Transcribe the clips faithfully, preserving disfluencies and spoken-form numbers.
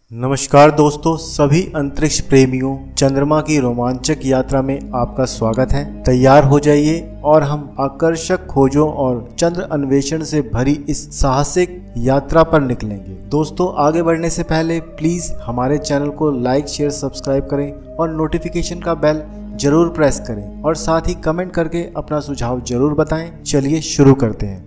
नमस्कार दोस्तों, सभी अंतरिक्ष प्रेमियों, चंद्रमा की रोमांचक यात्रा में आपका स्वागत है। तैयार हो जाइए और हम आकर्षक खोजों और चंद्र अन्वेषण से भरी इस साहसिक यात्रा पर निकलेंगे। दोस्तों, आगे बढ़ने से पहले प्लीज हमारे चैनल को लाइक, शेयर, सब्सक्राइब करें और नोटिफिकेशन का बेल जरूर प्रेस करें और साथ ही कमेंट करके अपना सुझाव जरूर बताएं। चलिए शुरू करते हैं।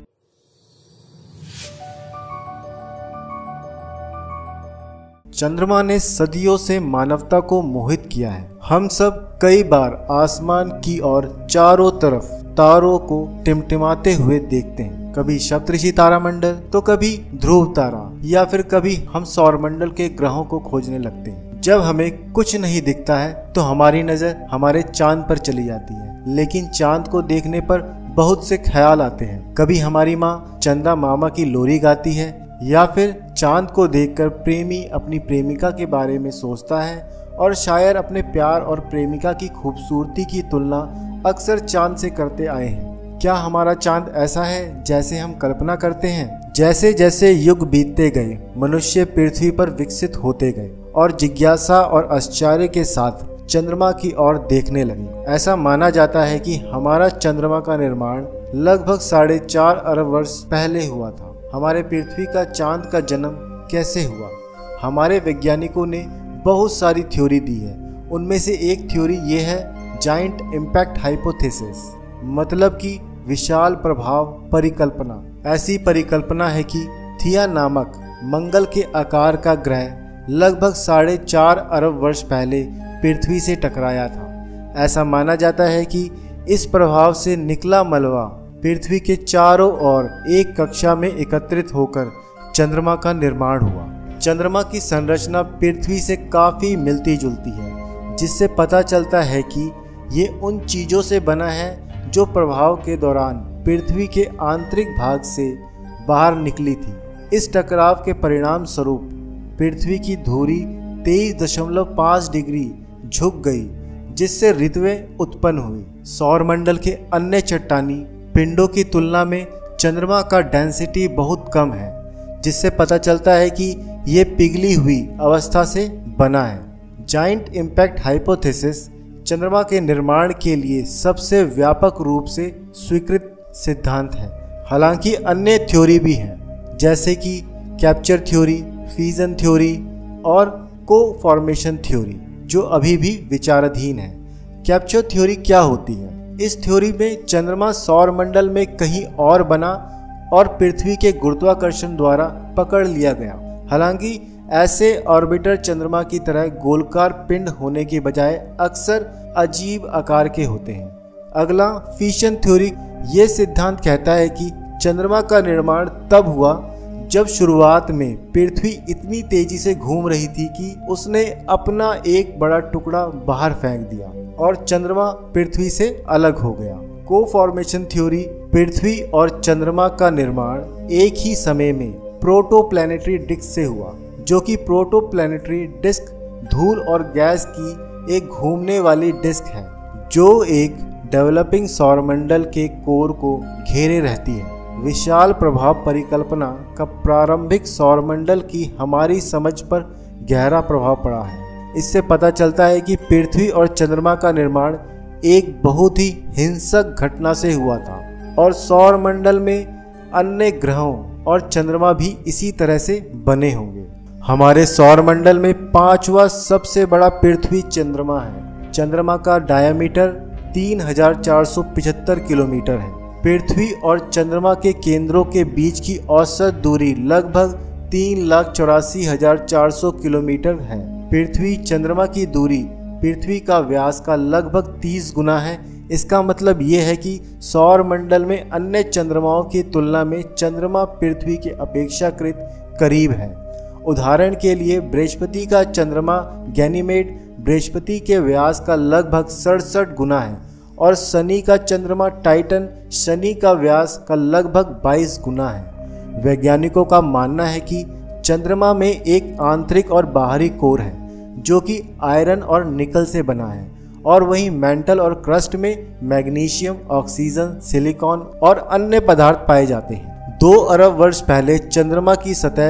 चंद्रमा ने सदियों से मानवता को मोहित किया है। हम सब कई बार आसमान की ओर चारों तरफ तारों को टिमटिमाते हुए देखते हैं। कभी सप्तऋषि तारामंडल, तो कभी ध्रुव तारा, या फिर कभी हम सौरमंडल के ग्रहों को खोजने लगते हैं। जब हमें कुछ नहीं दिखता है तो हमारी नजर हमारे चांद पर चली जाती है, लेकिन चांद को देखने पर बहुत से ख्याल आते हैं। कभी हमारी माँ चंदा मामा की लोरी गाती है, या फिर चांद को देखकर प्रेमी अपनी प्रेमिका के बारे में सोचता है, और शायर अपने प्यार और प्रेमिका की खूबसूरती की तुलना अक्सर चांद से करते आए हैं। क्या हमारा चांद ऐसा है जैसे हम कल्पना करते हैं? जैसे जैसे युग बीतते गए, मनुष्य पृथ्वी पर विकसित होते गए और जिज्ञासा और आश्चर्य के साथ चंद्रमा की ओर देखने लगे। ऐसा माना जाता है कि हमारा चंद्रमा का निर्माण लगभग साढ़े चार अरब वर्ष पहले हुआ था। हमारे पृथ्वी का चांद का जन्म कैसे हुआ? हमारे वैज्ञानिकों ने बहुत सारी थ्योरी दी है। उनमें से एक थ्योरी ये है, जाइंट इम्पैक्ट हाइपोथेसिस, मतलब कि विशाल प्रभाव परिकल्पना। ऐसी परिकल्पना है कि थिया नामक मंगल के आकार का ग्रह लगभग साढ़े चार अरब वर्ष पहले पृथ्वी से टकराया था। ऐसा माना जाता है कि इस प्रभाव से निकला मलबा पृथ्वी के चारों ओर एक कक्षा में एकत्रित होकर चंद्रमा का निर्माण हुआ। चंद्रमा की संरचना पृथ्वी से काफ़ी मिलती जुलती है, जिससे पता चलता है कि ये उन चीज़ों से बना है जो प्रभाव के दौरान पृथ्वी के आंतरिक भाग से बाहर निकली थी। इस टकराव के परिणाम स्वरूप पृथ्वी की धुरी तेईस दशमलव पाँच डिग्री झुक गई, जिससे ऋतुएं उत्पन्न हुई। सौरमंडल के अन्य चट्टानी पिंडों की तुलना में चंद्रमा का डेंसिटी बहुत कम है, जिससे पता चलता है कि ये पिघली हुई अवस्था से बना है। जाइंट इम्पैक्ट हाइपोथेसिस चंद्रमा के निर्माण के लिए सबसे व्यापक रूप से स्वीकृत सिद्धांत है। हालांकि अन्य थ्योरी भी हैं, जैसे कि कैप्चर थ्योरी, फ्यूजन थ्योरी और को-फॉर्मेशन थ्योरी, जो अभी भी विचाराधीन है। कैप्चर थ्योरी क्या होती है? इस थ्योरी में चंद्रमा सौरमंडल में कहीं और बना और पृथ्वी के गुरुत्वाकर्षण द्वारा पकड़ लिया गया। हालांकि ऐसे ऑर्बिटर चंद्रमा की तरह गोलाकार पिंड होने के बजाय अक्सर अजीब आकार के होते हैं। अगला फ्यूजन थ्योरी। ये सिद्धांत कहता है कि चंद्रमा का निर्माण तब हुआ जब शुरुआत में पृथ्वी इतनी तेजी से घूम रही थी कि उसने अपना एक बड़ा टुकड़ा बाहर फेंक दिया और चंद्रमा पृथ्वी से अलग हो गया। को-फॉर्मेशन थ्योरी। पृथ्वी और चंद्रमा का निर्माण एक ही समय में प्रोटोप्लैनेटरी डिस्क से हुआ, जो कि प्रोटोप्लैनेटरी डिस्क धूल और गैस की एक घूमने वाली डिस्क है, जो एक डेवलपिंग सौरमंडल के कोर को घेरे रहती है। विशाल प्रभाव परिकल्पना का प्रारंभिक सौरमंडल की हमारी समझ पर गहरा प्रभाव पड़ा है। इससे पता चलता है कि पृथ्वी और चंद्रमा का निर्माण एक बहुत ही हिंसक घटना से हुआ था, और सौरमंडल में अन्य ग्रहों और चंद्रमा भी इसी तरह से बने होंगे। हमारे सौरमंडल में पांचवा सबसे बड़ा पृथ्वी चंद्रमा है। चंद्रमा का डायमीटर तीन हजार चार सौ पिछहत्तर किलोमीटर है। पृथ्वी और चंद्रमा के केंद्रों के बीच की औसत दूरी लगभग तीन लाख चौरासी हजार चार सौ किलोमीटर है। पृथ्वी चंद्रमा की दूरी पृथ्वी का व्यास का लगभग तीस गुना है। इसका मतलब ये है कि सौरमंडल में अन्य चंद्रमाओं की तुलना में चंद्रमा पृथ्वी के अपेक्षाकृत करीब है। उदाहरण के लिए बृहस्पति का चंद्रमा गैनीमेड बृहस्पति के व्यास का लगभग सड़सठ गुना है, और शनि का चंद्रमा टाइटन शनि का व्यास का लगभग बाईस गुना है। वैज्ञानिकों का मानना है कि चंद्रमा में एक आंतरिक और बाहरी कोर है, जो कि आयरन और निकल से बना है, और वहीं मेंटल और क्रस्ट में मैग्नीशियम, ऑक्सीजन, सिलिकॉन और अन्य पदार्थ पाए जाते हैं। दो अरब वर्ष पहले चंद्रमा की सतह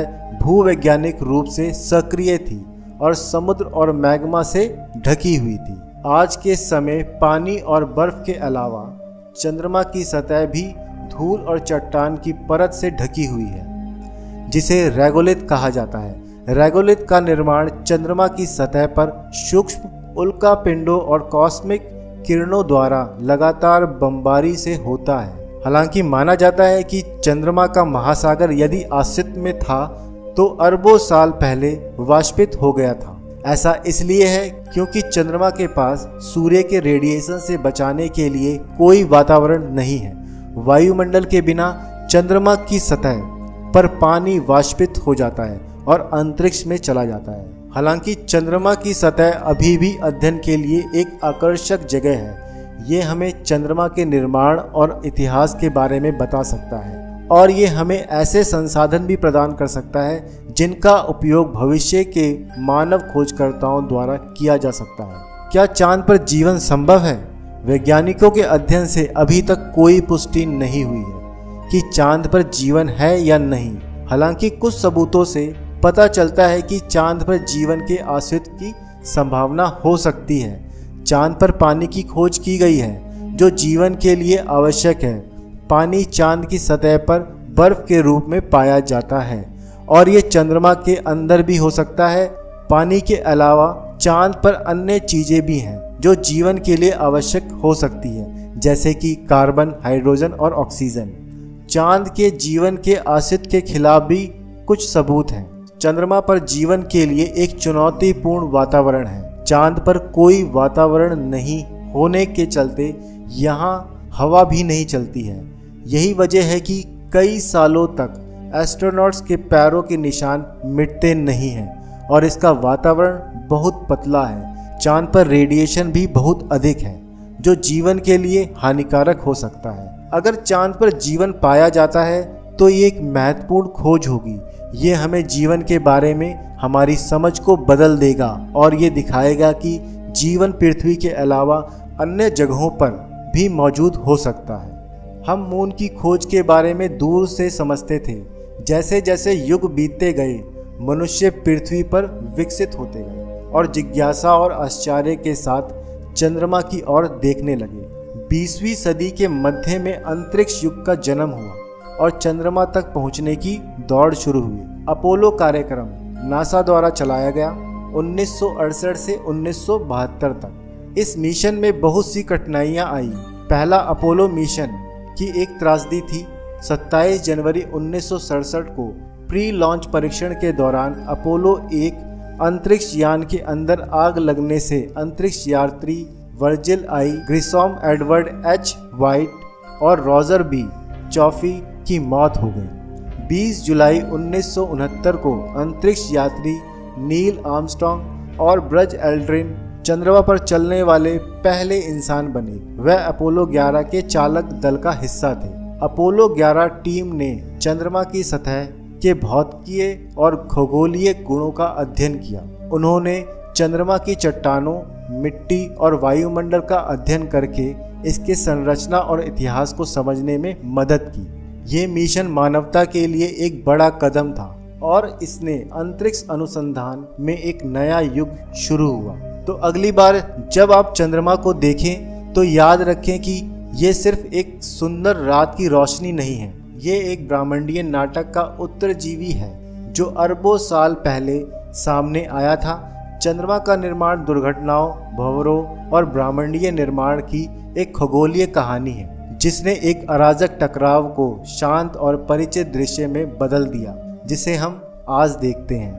भूवैज्ञानिक रूप से सक्रिय थी और समुद्र और मैग्मा से ढकी हुई थी। आज के समय पानी और बर्फ के अलावा चंद्रमा की सतह भी धूल और चट्टान की परत से ढकी हुई है, जिसे रेगोलिथ कहा जाता है। रेगोलिथ का निर्माण चंद्रमा की सतह पर सूक्ष्म उल्का पिंडों और कॉस्मिक किरणों द्वारा लगातार बमबारी से होता है। हालांकि माना जाता है कि चंद्रमा का महासागर यदि अस्तित्व में था तो अरबों साल पहले वाष्पित हो गया था। ऐसा इसलिए है क्योंकि चंद्रमा के पास सूर्य के रेडिएशन से बचाने के लिए कोई वातावरण नहीं है। वायुमंडल के बिना चंद्रमा की सतह पर पानी वाष्पित हो जाता है और अंतरिक्ष में चला जाता है। हालांकि चंद्रमा की सतह अभी भी अध्ययन के लिए एक आकर्षक जगह है। ये हमें चंद्रमा के निर्माण और इतिहास के बारे में बता सकता है और ये हमें ऐसे संसाधन भी प्रदान कर सकता है जिनका उपयोग भविष्य के मानव खोजकर्ताओं द्वारा किया जा सकता है। क्या चांद पर जीवन संभव है? वैज्ञानिकों के अध्ययन से अभी तक कोई पुष्टि नहीं हुई है कि चांद पर जीवन है या नहीं। हालांकि कुछ सबूतों से पता चलता है कि चांद पर जीवन के अस्तित्व की संभावना हो सकती है। चांद पर पानी की खोज की गई है जो जीवन के लिए आवश्यक है। पानी चांद की सतह पर बर्फ के रूप में पाया जाता है और ये चंद्रमा के अंदर भी हो सकता है। पानी के अलावा चांद पर अन्य चीजें भी हैं जो जीवन के लिए आवश्यक हो सकती है, जैसे कि कार्बन, हाइड्रोजन और ऑक्सीजन। चांद के जीवन के अस्तित्व के खिलाफ भी कुछ सबूत हैं। चंद्रमा पर जीवन के लिए एक चुनौतीपूर्ण वातावरण है। चांद पर कोई वातावरण नहीं होने के चलते यहाँ हवा भी नहीं चलती है। यही वजह है कि कई सालों तक एस्ट्रोनॉट्स के पैरों के निशान मिटते नहीं हैं और इसका वातावरण बहुत पतला है। चांद पर रेडिएशन भी बहुत अधिक है जो जीवन के लिए हानिकारक हो सकता है। अगर चांद पर जीवन पाया जाता है तो ये एक महत्वपूर्ण खोज होगी। ये हमें जीवन के बारे में हमारी समझ को बदल देगा और ये दिखाएगा कि जीवन पृथ्वी के अलावा अन्य जगहों पर भी मौजूद हो सकता है। हम मून की खोज के बारे में दूर से समझते थे। जैसे जैसे युग बीतते गए मनुष्य पृथ्वी पर विकसित होते गए और जिज्ञासा और आश्चर्य के साथ चंद्रमा की ओर देखने लगे। बीसवीं सदी के मध्य में अंतरिक्ष युग का जन्म हुआ और चंद्रमा तक पहुंचने की दौड़ शुरू हुई। अपोलो कार्यक्रम नासा द्वारा चलाया गया उन्नीस सौ अड़सठ से उन्नीस सौ बहत्तर तक। इस मिशन में बहुत सी कठिनाइयां आई। पहला अपोलो मिशन की एक त्रासदी थी। सत्ताईस जनवरी उन्नीस सौ सड़सठ को प्री लॉन्च परीक्षण के दौरान अपोलो एक अंतरिक्ष यान के अंदर आग लगने से अंतरिक्ष यात्री Virgil I, Grissom, Edward H White और रॉजर बी चॉफी की मौत हो गई। बीस जुलाई उन्नीस सौ उनहत्तर को अंतरिक्ष यात्री नील आर्मस्ट्रॉन्ग और ब्रज एल्ड्रिन चंद्रमा पर चलने वाले पहले इंसान बने। वह अपोलो ग्यारह के चालक दल का हिस्सा थे। अपोलो ग्यारह टीम ने चंद्रमा की सतह के भौतिकीय और खगोलीय गुणों का अध्ययन किया। उन्होंने चंद्रमा की चट्टानों, मिट्टी और वायुमंडल का अध्ययन करके इसके संरचना और इतिहास को समझने में मदद की। ये मिशन मानवता के लिए एक बड़ा कदम था और इसने अंतरिक्ष अनुसंधान में एक नया युग शुरू हुआ। तो अगली बार जब आप चंद्रमा को देखें तो याद रखें कि ये सिर्फ एक सुंदर रात की रोशनी नहीं है। ये एक ब्रह्मांडीय नाटक का उत्तरजीवी है जो अरबों साल पहले सामने आया था। चंद्रमा का निर्माण दुर्घटनाओं, भंवरों और ब्रह्मांडीय निर्माण की एक खगोलीय कहानी है जिसने एक अराजक टकराव को शांत और परिचित दृश्य में बदल दिया, जिसे हम आज देखते हैं।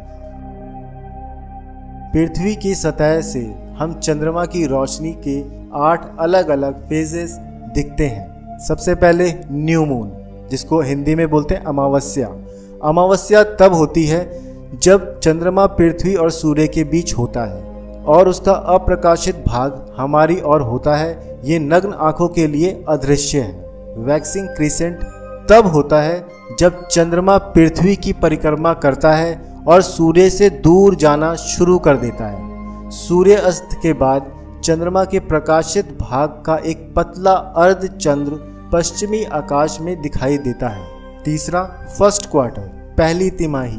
पृथ्वी की सतह से हम चंद्रमा की रोशनी के आठ अलग अलग फेजेस दिखते हैं। सबसे पहले न्यू मून, जिसको हिंदी में बोलते हैं अमावस्या। अमावस्या तब होती है जब चंद्रमा पृथ्वी और सूर्य के बीच होता है और उसका अप्रकाशित भाग हमारी ओर होता है। ये नग्न आंखों के लिए अदृश्य है। वैक्सिंग क्रिसेंट तब होता है जब चंद्रमा पृथ्वी की परिक्रमा करता है और सूर्य से दूर जाना शुरू कर देता है। सूर्य अस्त के बाद चंद्रमा के प्रकाशित भाग का एक पतला अर्ध चंद्र पश्चिमी आकाश में दिखाई देता है। तीसरा फर्स्ट क्वार्टर, पहली तिमाही।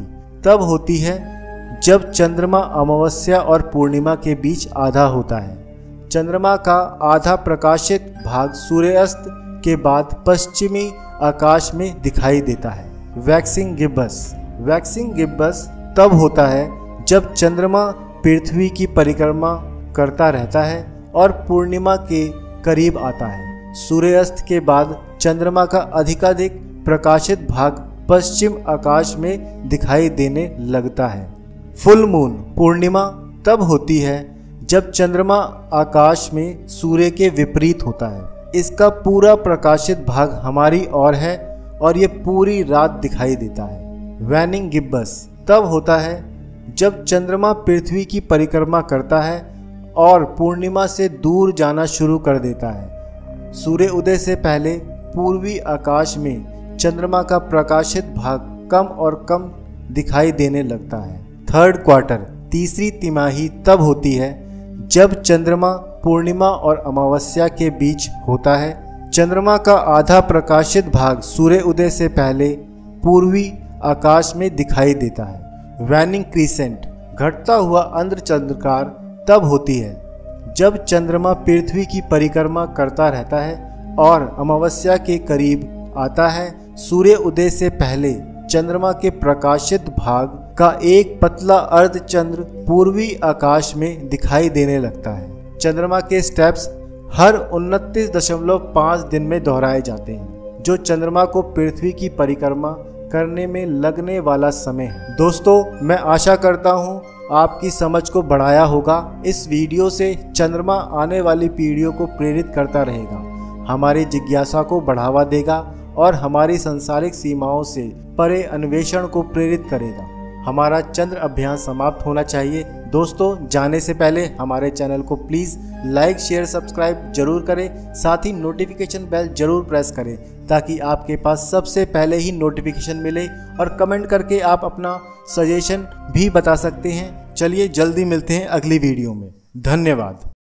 तब होती है जब चंद्रमा अमावस्या और पूर्णिमा के बीच आधा होता है। चंद्रमा का आधा प्रकाशित भाग सूर्यास्त के बाद पश्चिमी आकाश में दिखाई देता है। Waxing Gibbs. वैक्सिंग गिब्बस तब होता है जब चंद्रमा पृथ्वी की परिक्रमा करता रहता है और पूर्णिमा के करीब आता है। सूर्यास्त के बाद चंद्रमा का अधिकाधिक प्रकाशित भाग पश्चिम आकाश में दिखाई देने लगता है। फुल मून पूर्णिमा तब होती है जब चंद्रमा आकाश में सूर्य के विपरीत होता है। इसका पूरा प्रकाशित भाग हमारी ओर है और ये पूरी रात दिखाई देता है। वैनिंग गिब्बस तब होता है जब चंद्रमा पृथ्वी की परिक्रमा करता है और पूर्णिमा से दूर जाना शुरू कर देता है। सूर्य उदय से पहले पूर्वी आकाश में चंद्रमा का प्रकाशित भाग कम और कम दिखाई देने लगता है। थर्ड क्वार्टर तीसरी तिमाही तब होती है जब चंद्रमा पूर्णिमा और अमावस्या के बीच होता है। चंद्रमा का आधा प्रकाशित भाग सूर्य उदय से पहले पूर्वी आकाश में दिखाई देता है। वैनिंग क्रीसेंट घटता हुआ अर्धचंद्राकार तब होती है जब चंद्रमा पृथ्वी की परिक्रमा करता रहता है और अमावस्या के करीब आता है। सूर्य उदय से पहले चंद्रमा के प्रकाशित भाग का एक पतला अर्धचंद्र पूर्वी आकाश में दिखाई देने लगता है। चंद्रमा के स्टेप्स हर उनतीस दशमलव पाँच दिन में दोहराए जाते हैं, जो चंद्रमा को पृथ्वी की परिक्रमा करने में लगने वाला समय है। दोस्तों, मैं आशा करता हूँ आपकी समझ को बढ़ाया होगा। इस वीडियो से चंद्रमा आने वाली पीढ़ियों को प्रेरित करता रहेगा, हमारी जिज्ञासा को बढ़ावा देगा और हमारी सांसारिक सीमाओं से परे अन्वेषण को प्रेरित करेगा। हमारा चंद्र अभियान समाप्त होना चाहिए। दोस्तों, जाने से पहले हमारे चैनल को प्लीज़ लाइक शेयर सब्सक्राइब जरूर करें, साथ ही नोटिफिकेशन बेल जरूर प्रेस करें ताकि आपके पास सबसे पहले ही नोटिफिकेशन मिले, और कमेंट करके आप अपना सजेशन भी बता सकते हैं। चलिए जल्दी मिलते हैं अगली वीडियो में। धन्यवाद।